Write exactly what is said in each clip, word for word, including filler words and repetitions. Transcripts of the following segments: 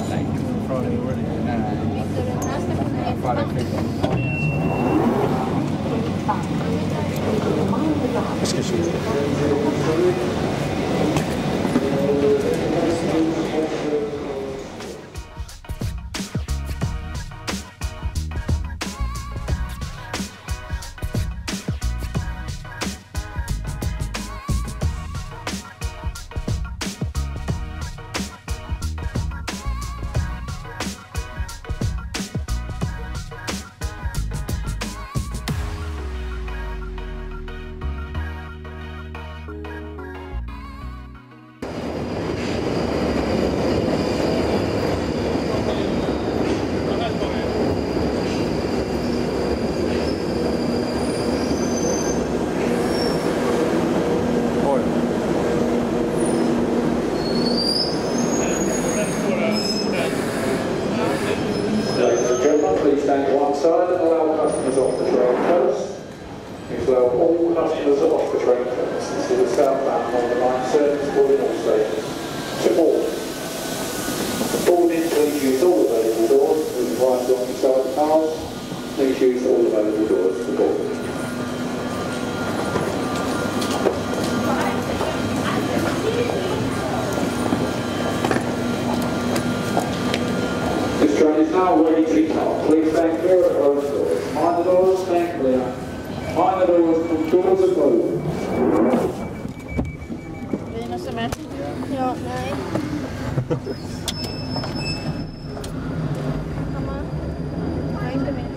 Thank you for Friday already. Excuse me. Please stand to one side and allow customers off the train first. Please allow all customers off the train first. This is the southbound on the line service boarding all stations. To board. Boarding, please use all available doors. Please advise on the side of the cars. Please use all available doors to board. This train is now ready to depart. Please stand clear of those doors. Mind the doors, stand clear. Mind the doors, doors are closed. Lina som är? Ja, nej. Mamma? Nej, inte minst.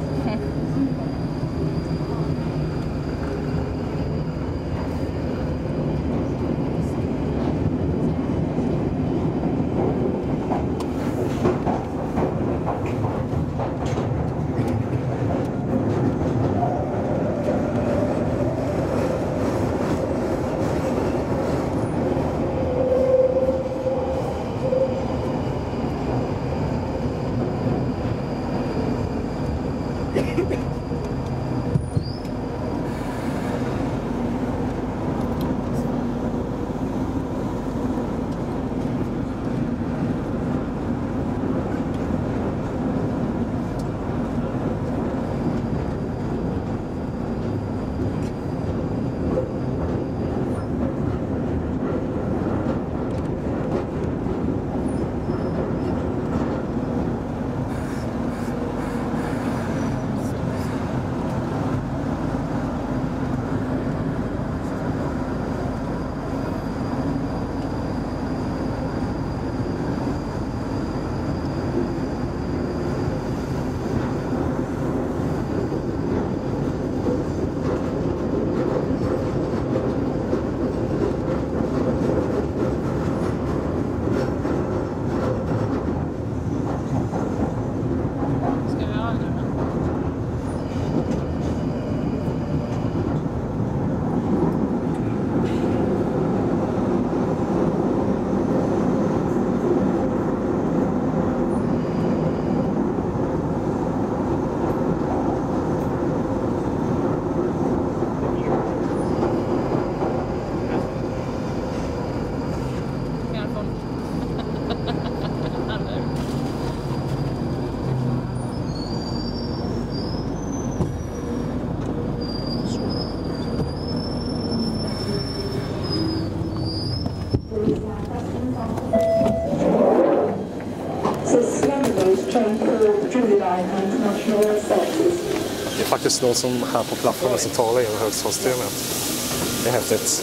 Det är faktiskt någon som här på plattformen som talar genom högstadssystemet. Det är häftigt.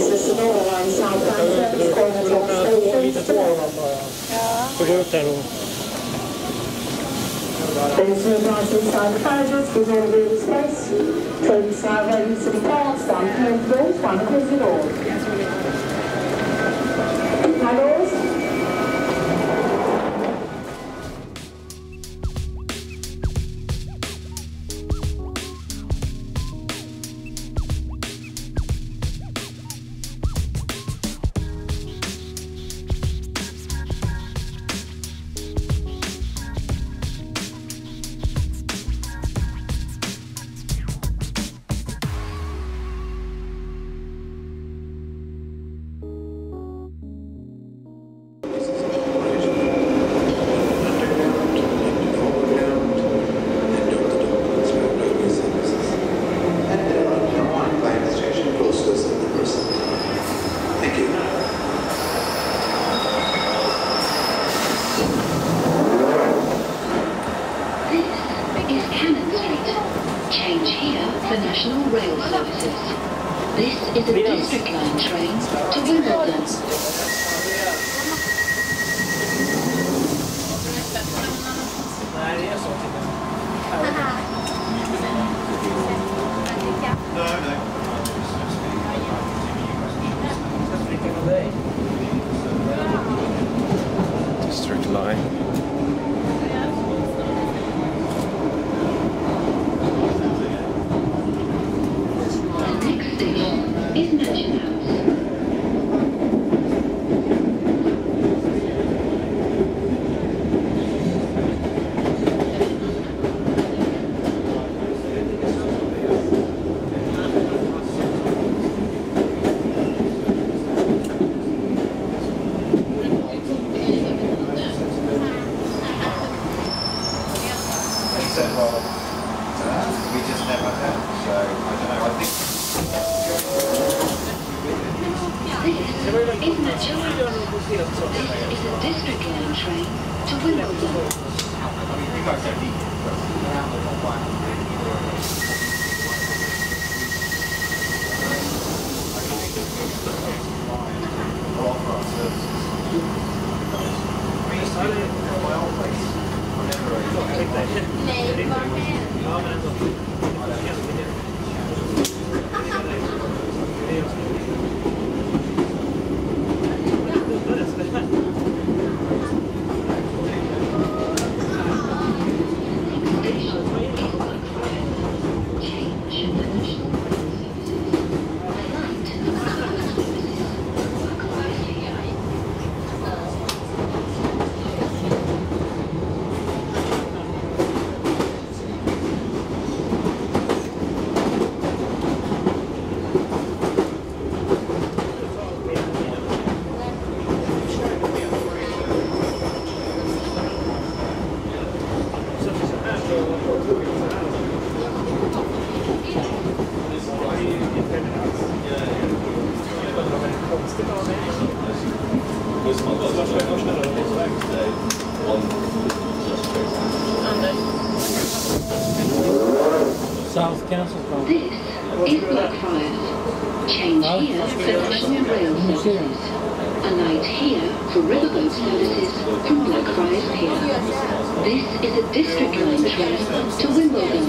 Så gå ut här då. There's no light inside the carriages, there's all the real space. Trains now ready to depart, stand clear of the doors, find the closing door. My doors. International Rail Services. This is a District Line train to Wimbledon. Nej, det är så. District line. Next station is Mansion House. South Council. This is Blackfriars. Change here for National Rail Services. Alight here for riverboat services from Blackfriars Pier. This is a District Line train to Wimbledon.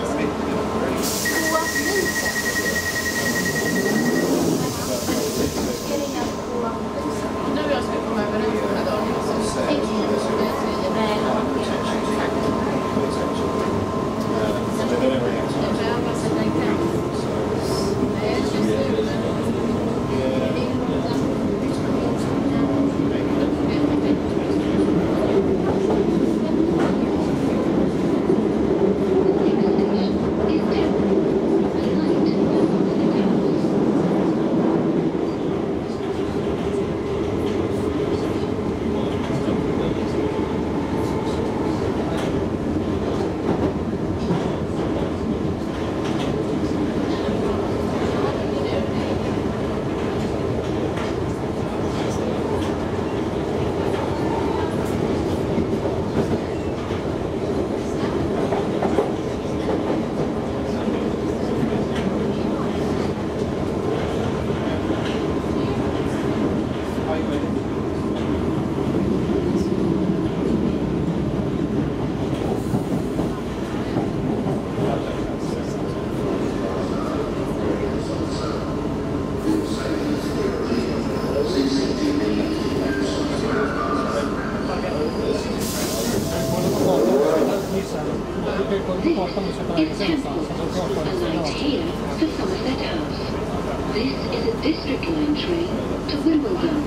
It's Temple. Alight here for Somerset House. This is a District Line train to Wimbledon.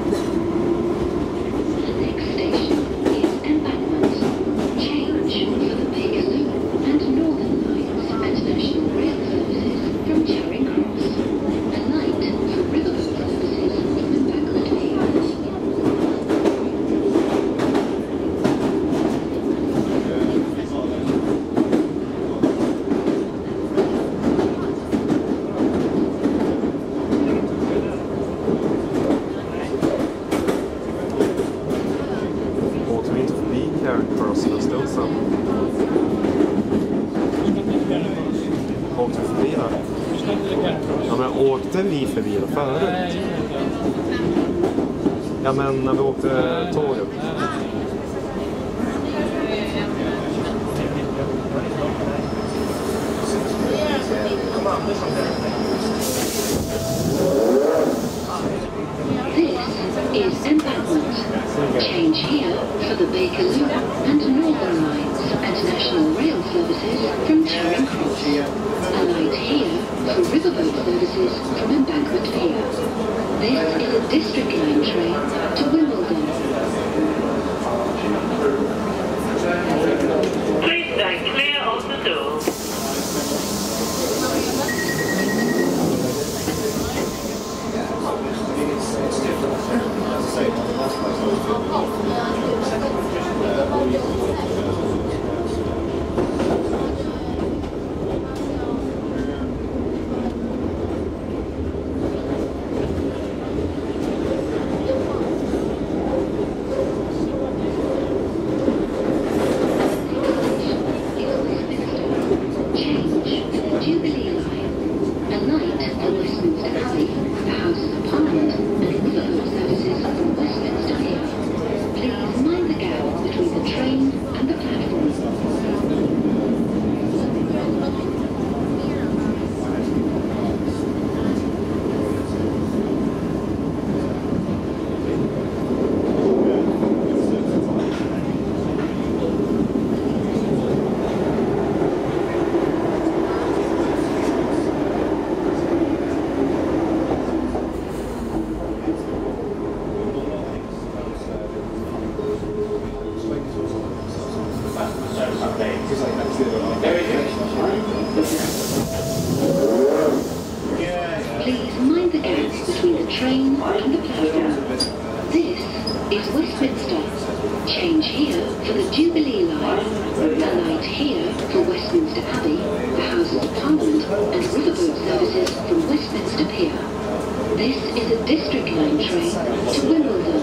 Next station is Embankment. Change för oss för en stund sedan. Åkte vi förbi där? Ja, men åkte vi förbi där förut? Ja, men när vi åkte tåget. This is embankment. Change here for the Bakerloo and Northern Lines and National Rail services from Charing Cross. Alight here for riverboat services from Embankment Pier. This is a District Line train to Wimbledon. Please stand clear of the door. Please mind the gaps between the train and the platform. This is Westminster. Change here for the Jubilee line. Alight here for Westminster Abbey, the Houses of Parliament and riverboat services from Westminster Pier. This is a District Line train to Wimbledon.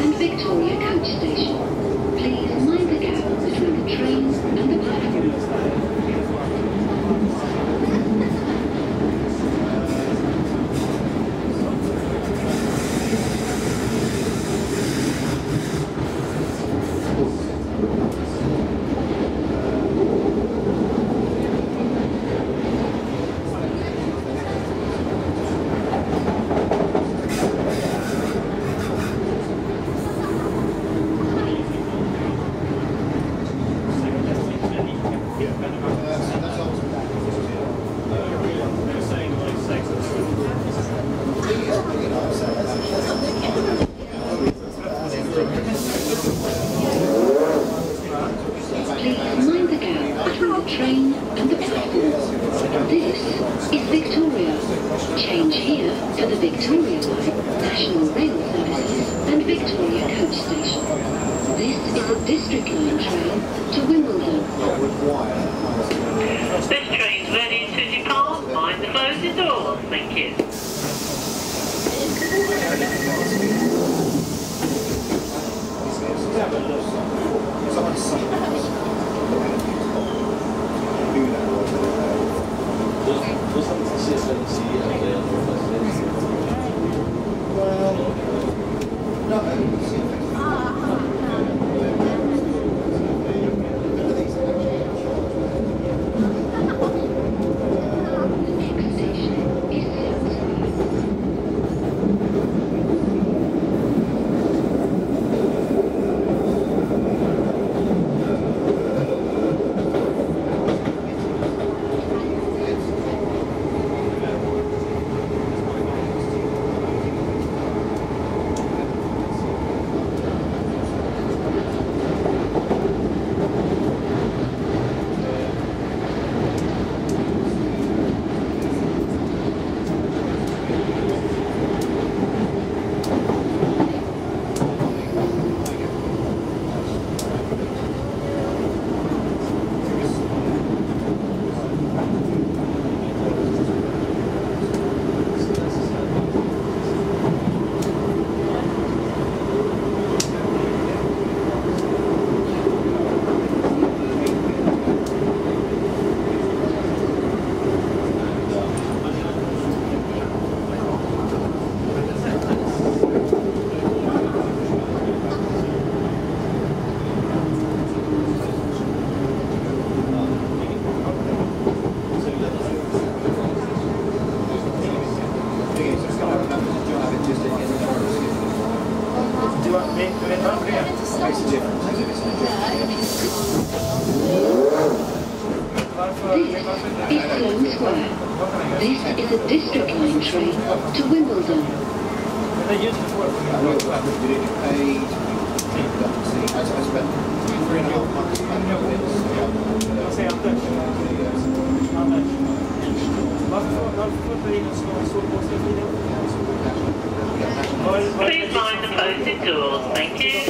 Victoria Coach Station. Please mind the gap between the train and the platform. train and the platform. This is Victoria. Change here for the Victoria Line, National Rail Services and Victoria Coach Station. This is a District Line train to Wimbledon. This train's ready to depart. Mind the closing doors. Thank you. This is a District Line train to Wimbledon. They used it for three and a half months. Say how much? How much? Varför varför blir det så så på sig video? Please mind the closing doors. Thank you.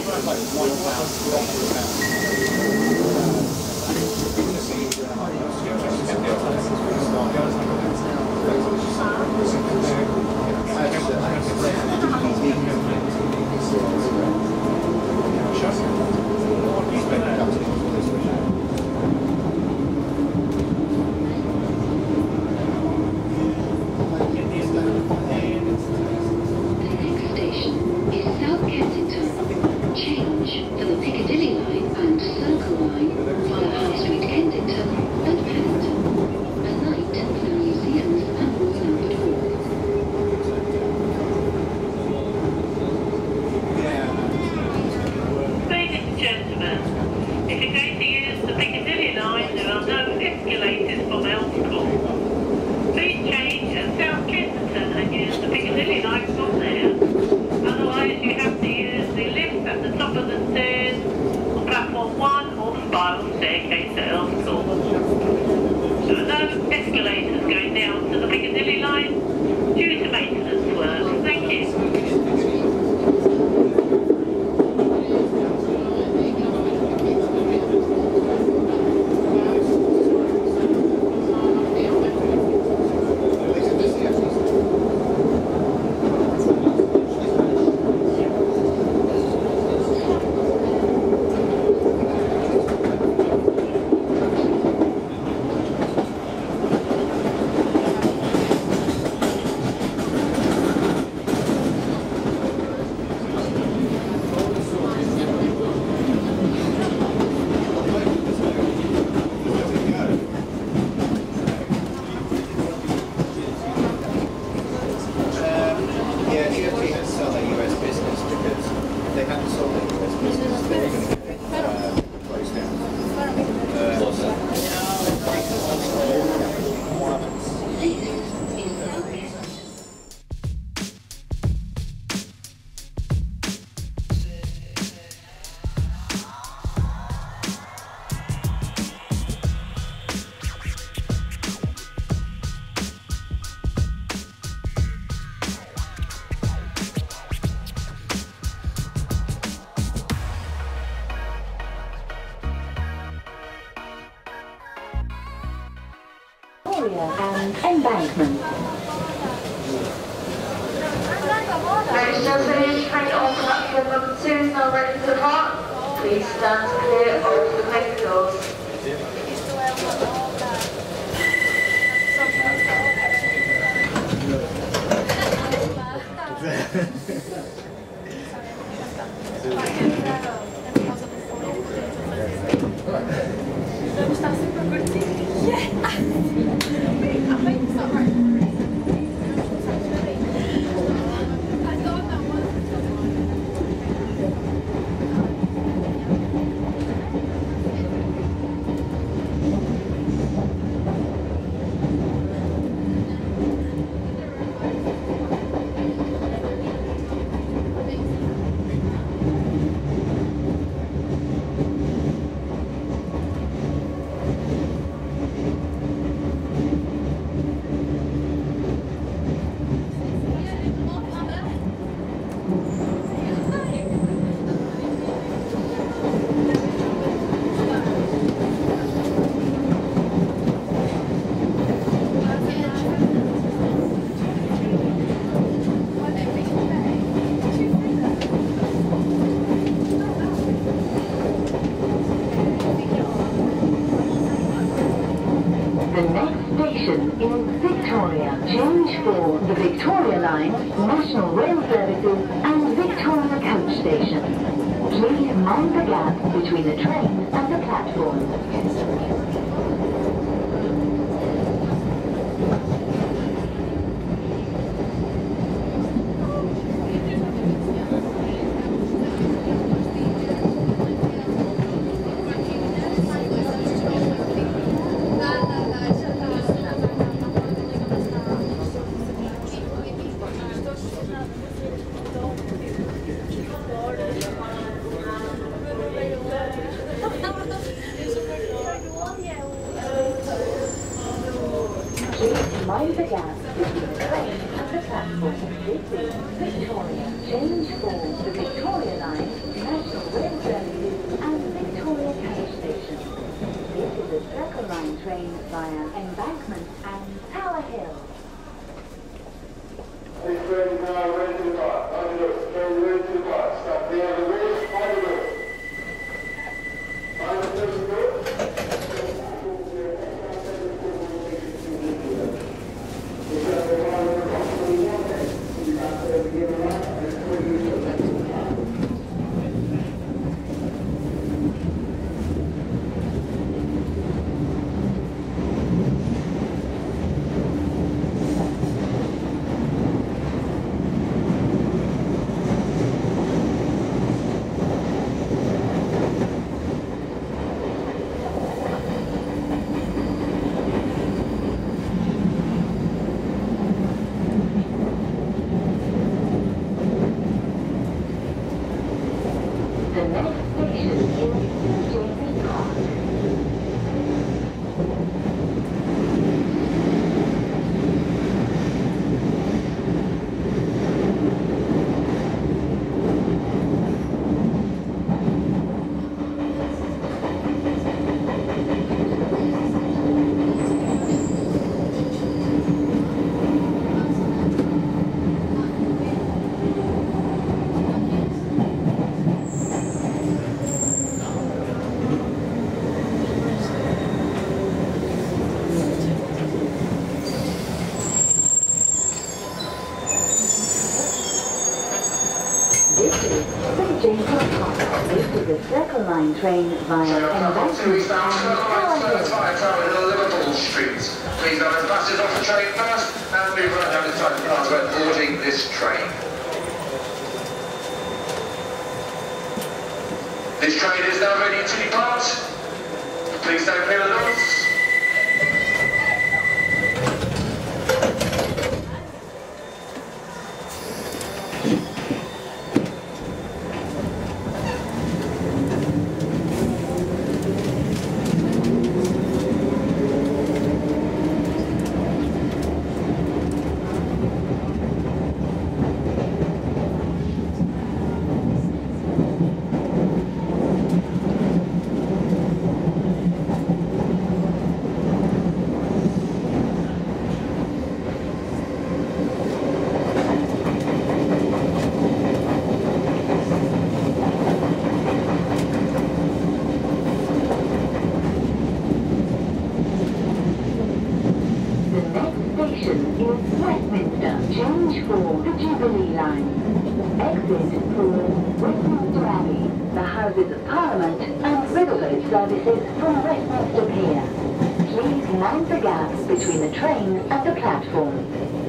Victoria and Embankment. Ladies and gentlemen, train on platform number two is now ready to depart. Please stand clear of the paper doors. Change for the Victoria Line, National Rail Services and Victoria Coach Station. Please mind the gap between the train and the platform. Mind the gap between the train and the platform. This is Victoria. Change for the Victoria Line, National Rail Services and Victoria Coach Station. This is a Circle Line train via Embankment and Tower Hill. This train is now ready to depart. Understood. Train ready to depart. Stop the other way. Find the door. Find the person door. Circle Line train via Embankment and Tower Hill. Liverpool Street. Please have the passengers off the train first and move right down the side path when boarding this train. This train is now ready to depart. Please don't clear the doors. Westminster, change for the Jubilee line. Exit for Westminster Abbey, the Houses of Parliament and riverboat services from Westminster Pier. Please mind the gap between the train and the platform.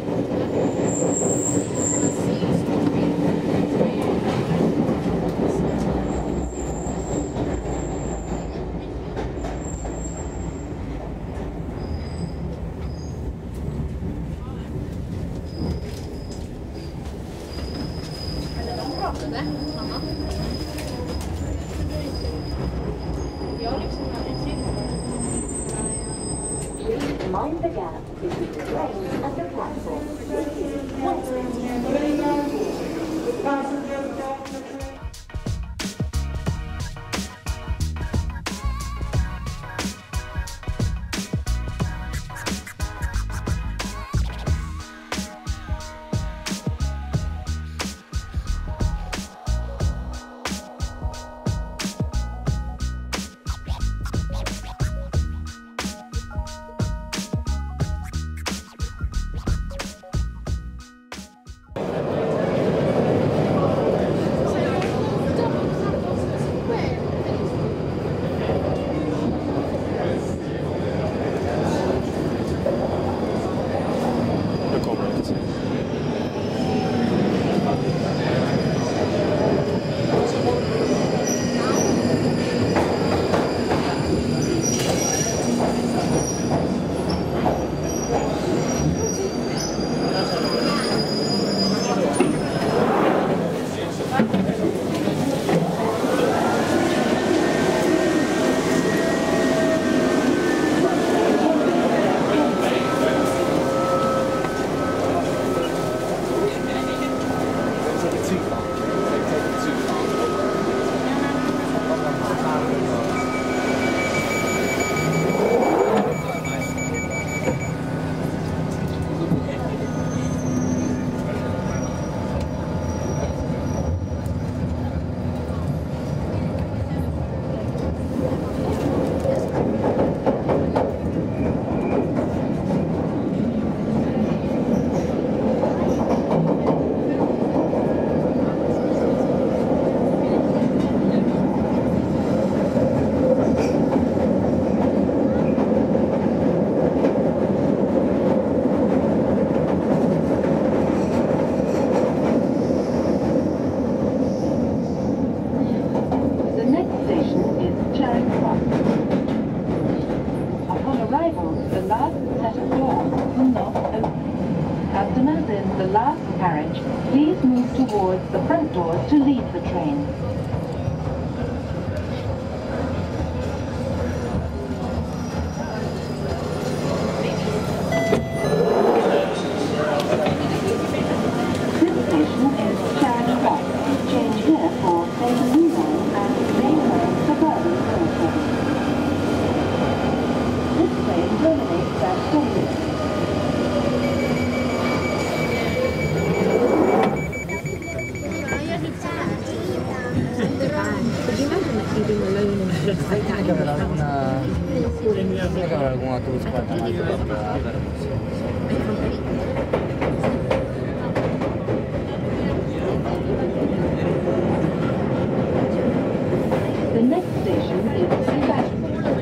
Mind the gap between the train and the platform. Please move towards the front doors to leave the train. This station is Charing Cross. Change here for Saint Louis and Mainland Suburban Rail Service. This train terminates at Saint. Could you imagine that you being alone and just like that? Tiene que haber alguna, tiene que haber algún autobús para tomar para The next station is Sebastian.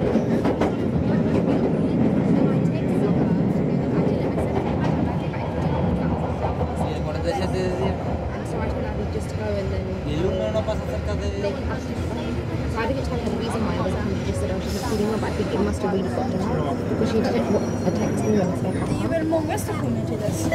Just go and then ¿Y el uno no pasa cerca de...? they can actually so I didn't tell her the reason why I was angry, just said oh she's not feeling well, but I think it must have really got to her because she didn't what a text me and said Det är väl många stationer till dess.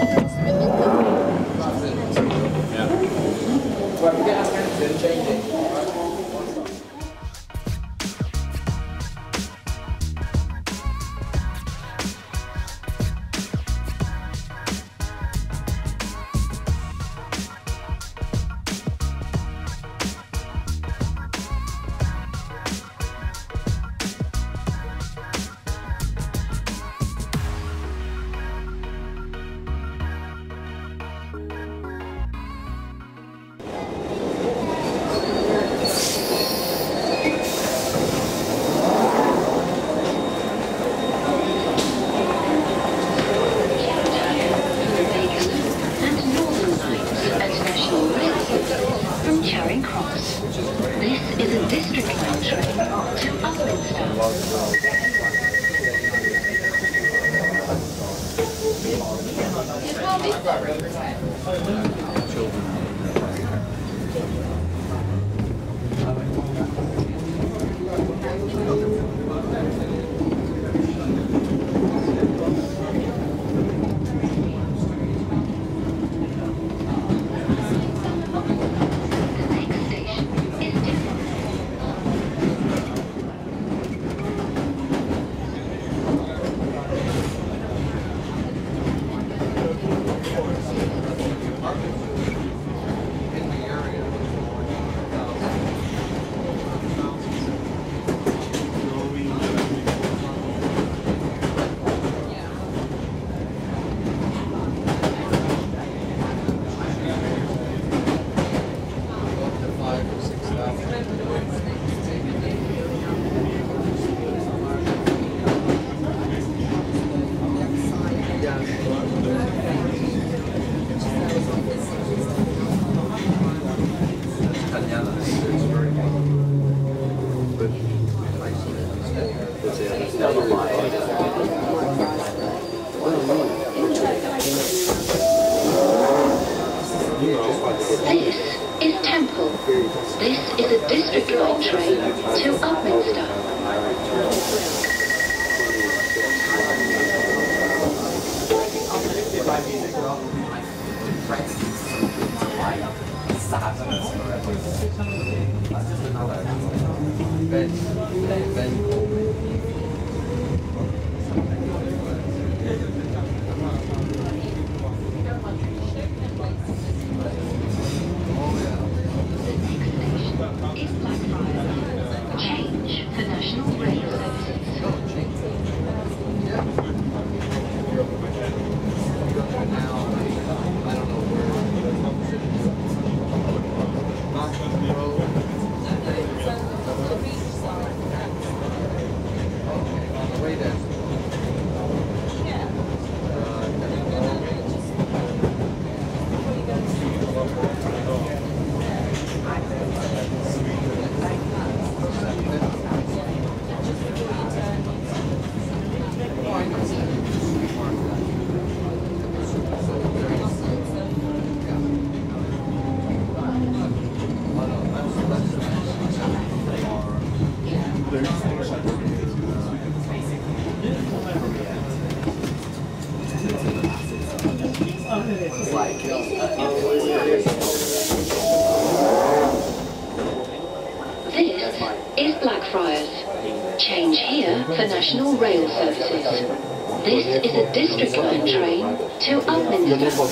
For national rail services. This is a district line train to Upminster.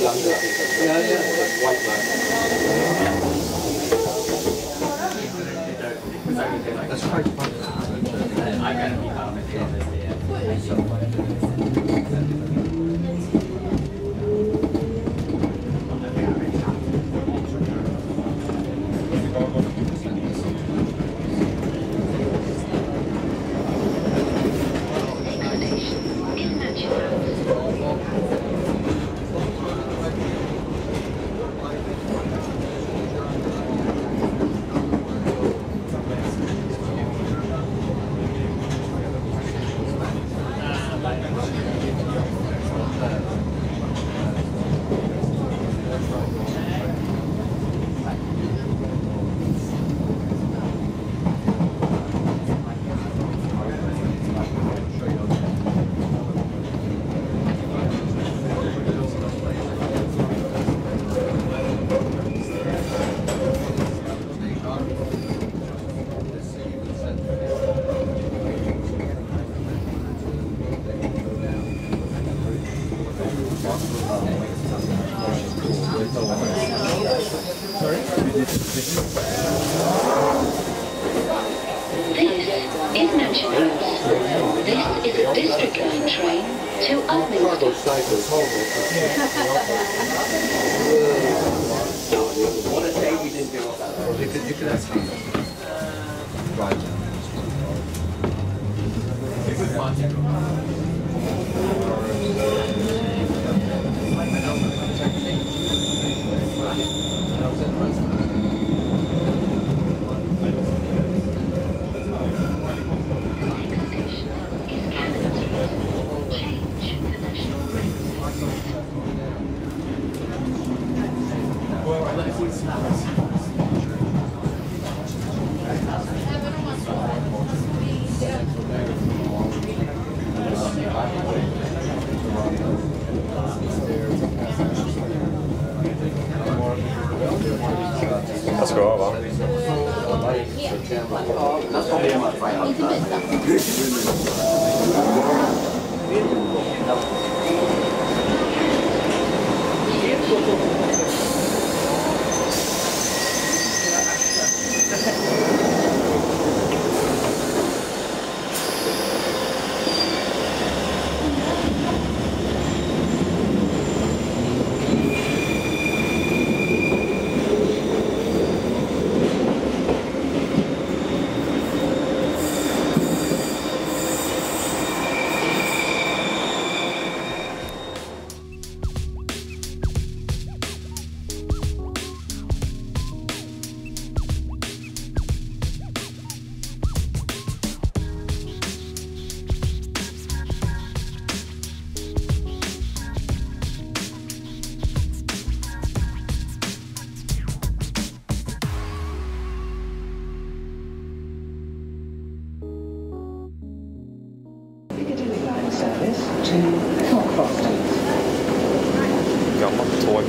Gammalt tåg.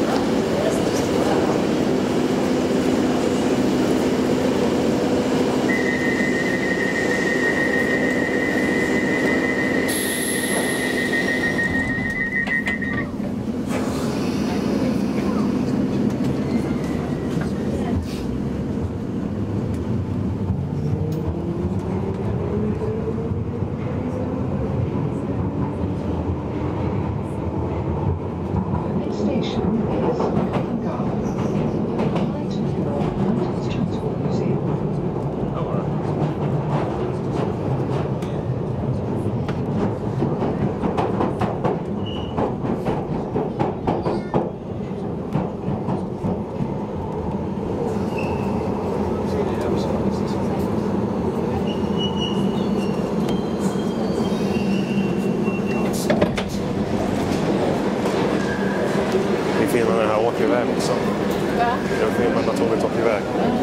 Iväg också. Va? Jag filmar när tåget åker iväg.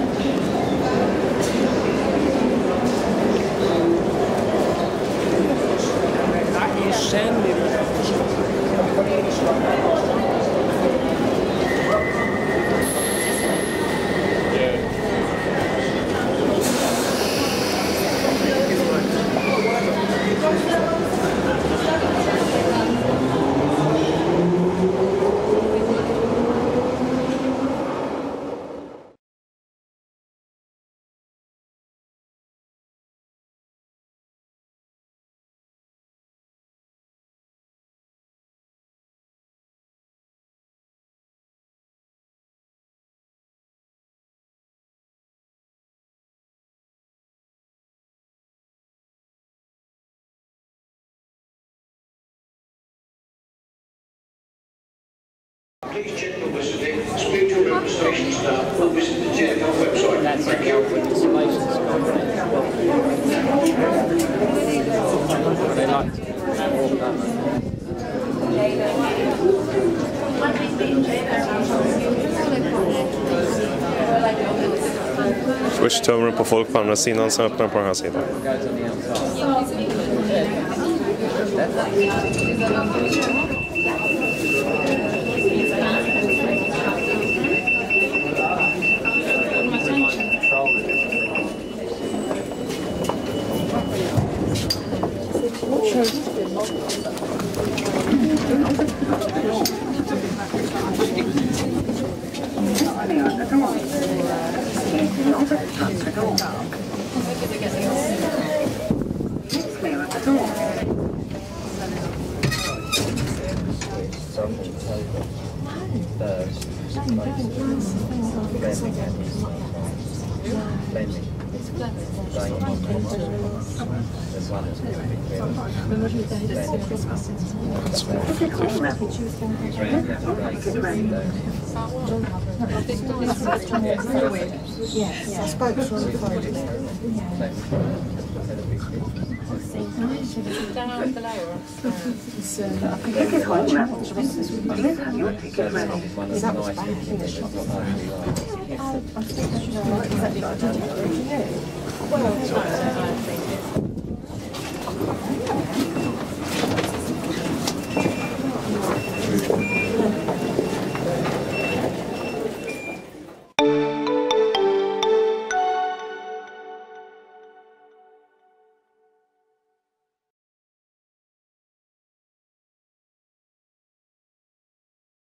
Please check your listening, speak to your member station staff, or visit the T F L website. Thank you. Först tömmer på folk på andra sidan, sen öppnar på den här sidan. Yes, I spoke to her on the phone. Down below. Ticket hall levels. Please have your ticket ready. That was bad. Well,